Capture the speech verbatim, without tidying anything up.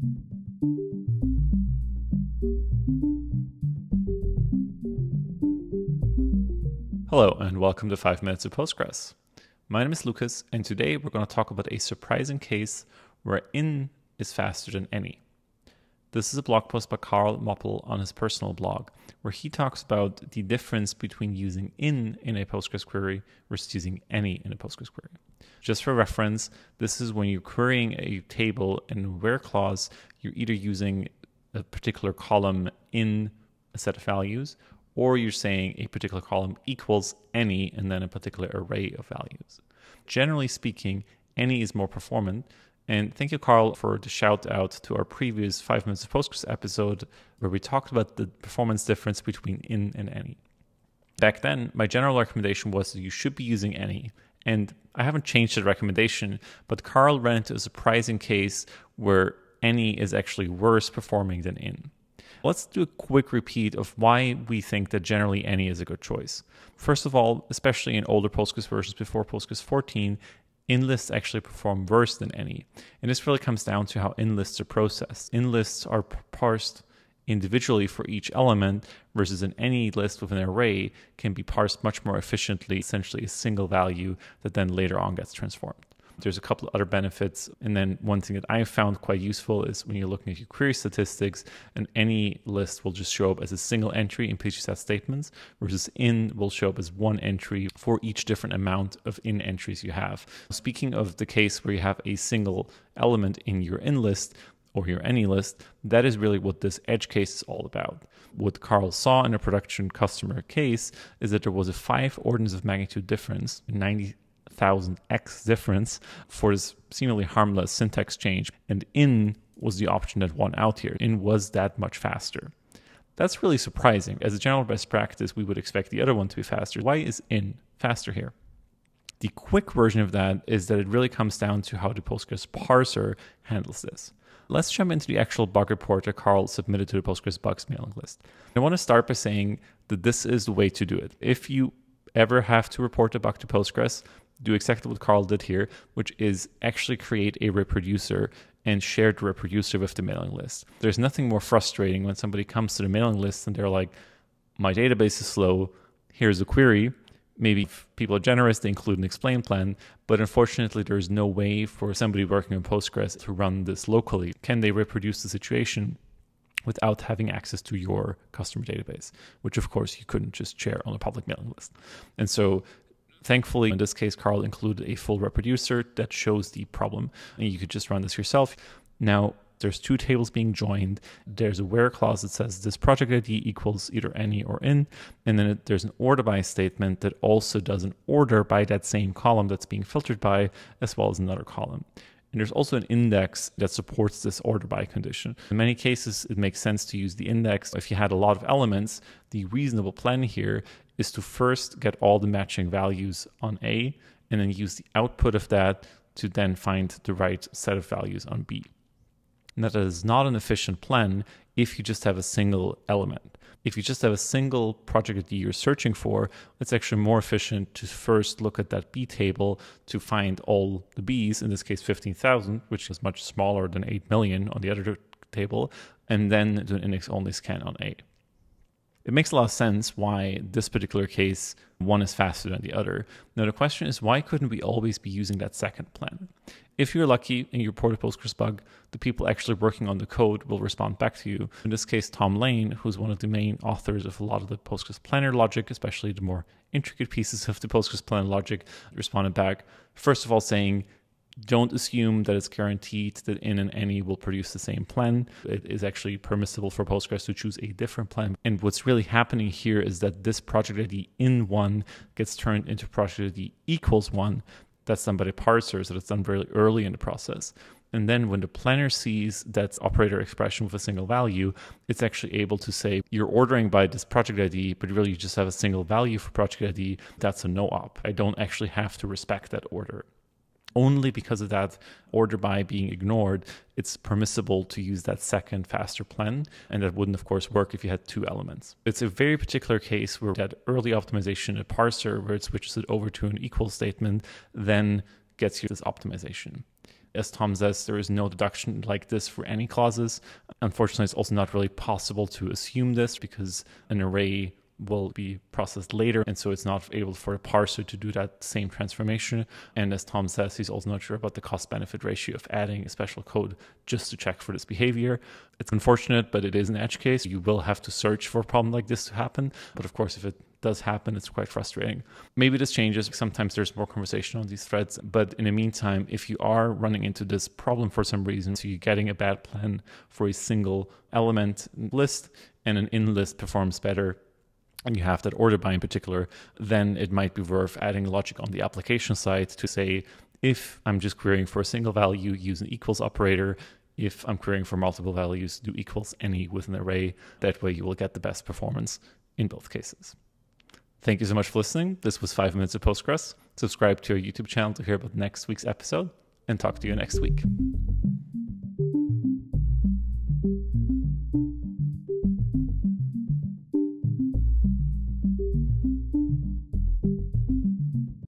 Hello and welcome to five minutes of Postgres. My name is Lucas, and today we're going to talk about a surprising case where in is faster than any. This is a blog post by Kaarel Moppel on his personal blog, where he talks about the difference between using in in a Postgres query versus using any in a Postgres query. Just for reference, this is when you're querying a table in a where clause, you're either using a particular column in a set of values, or you're saying a particular column equals any and then a particular array of values. Generally speaking, any is more performant. And thank you, Kaarel, for the shout out to our previous five minutes of Postgres episode, where we talked about the performance difference between in and any. Back then, my general recommendation was that you should be using any. And I haven't changed the recommendation, but Kaarel ran into a surprising case where any is actually worse performing than in. Let's do a quick repeat of why we think that generally any is a good choice. First of all, especially in older Postgres versions before Postgres fourteen, in lists actually perform worse than any. And this really comes down to how in lists are processed. In lists are parsed individually for each element, versus an any list with an array can be parsed much more efficiently, essentially a single value that then later on gets transformed. There's a couple of other benefits. And then one thing that I found quite useful is when you're looking at your query statistics, an any list will just show up as a single entry in pgstat statements, versus in will show up as one entry for each different amount of in entries you have. Speaking of the case where you have a single element in your in list or your any list, that is really what this edge case is all about. What Kaarel saw in a production customer case is that there was a five orders of magnitude difference, ninety thousand x difference for this seemingly harmless syntax change, and in was the option that won out here. In was that much faster. That's really surprising. As a general best practice, we would expect the other one to be faster. Why is in faster here? The quick version of that is that it really comes down to how the Postgres parser handles this. Let's jump into the actual bug report that Kaarel submitted to the Postgres bugs mailing list. I want to start by saying that this is the way to do it. If you ever have to report a bug to Postgres, do exactly what Kaarel did here, which is actually create a reproducer and share the reproducer with the mailing list. There's nothing more frustrating when somebody comes to the mailing list and they're like, my database is slow, here's a query. Maybe if people are generous, they include an explain plan, but unfortunately there's no way for somebody working on Postgres to run this locally. Can they reproduce the situation without having access to your customer database, which of course you couldn't just share on a public mailing list. And so thankfully, in this case, Kaarel included a full reproducer that shows the problem, and you could just run this yourself. Now, there's two tables being joined. There's a where clause that says this project I D equals either any or in, and then it, there's an order by statement that also does an order by that same column that's being filtered by, as well as another column. And there's also an index that supports this order by condition. In many cases, it makes sense to use the index. If you had a lot of elements, the reasonable plan here is to first get all the matching values on A, and then use the output of that to then find the right set of values on B. And that is not an efficient plan if you just have a single element. If you just have a single project I D you're searching for, it's actually more efficient to first look at that B table to find all the Bs, in this case fifteen thousand, which is much smaller than eight million on the other table, and then do an index-only scan on A. It makes a lot of sense why this particular case, one is faster than the other. Now the question is, why couldn't we always be using that second plan? If you're lucky and you report a Postgres bug, the people actually working on the code will respond back to you. In this case, Tom Lane, who's one of the main authors of a lot of the Postgres planner logic, especially the more intricate pieces of the Postgres planner logic, responded back, first of all saying, don't assume that it's guaranteed that in and any will produce the same plan. It is actually permissible for Postgres to choose a different plan. And what's really happening here is that this project I D in one gets turned into project I D equals one. That's done by the parser, so that's done very early in the process. And then when the planner sees that operator expression with a single value, it's actually able to say, you're ordering by this project I D, but really you just have a single value for project I D. That's a no-op. I don't actually have to respect that order. Only because of that order by being ignored, it's permissible to use that second faster plan. And that wouldn't, of course, work if you had two elements. It's a very particular case where that early optimization, a parser, where it switches it over to an equal statement, then gets you this optimization. As Tom says, there is no deduction like this for any clauses. Unfortunately, it's also not really possible to assume this because an array will be processed later, and so it's not able for a parser to do that same transformation. And as Tom says, he's also not sure about the cost-benefit ratio of adding a special code just to check for this behavior. It's unfortunate, but it is an edge case. You will have to search for a problem like this to happen. But of course, if it does happen, it's quite frustrating. Maybe this changes. Sometimes there's more conversation on these threads. But in the meantime, if you are running into this problem for some reason, so you're getting a bad plan for a single element list and an in list performs better, and you have that order by in particular, then it might be worth adding logic on the application side to say, if I'm just querying for a single value, use an equals operator. If I'm querying for multiple values, do equals any with an array. That way you will get the best performance in both cases. Thank you so much for listening. This was five minutes of Postgres. Subscribe to our YouTube channel to hear about next week's episode, and talk to you next week.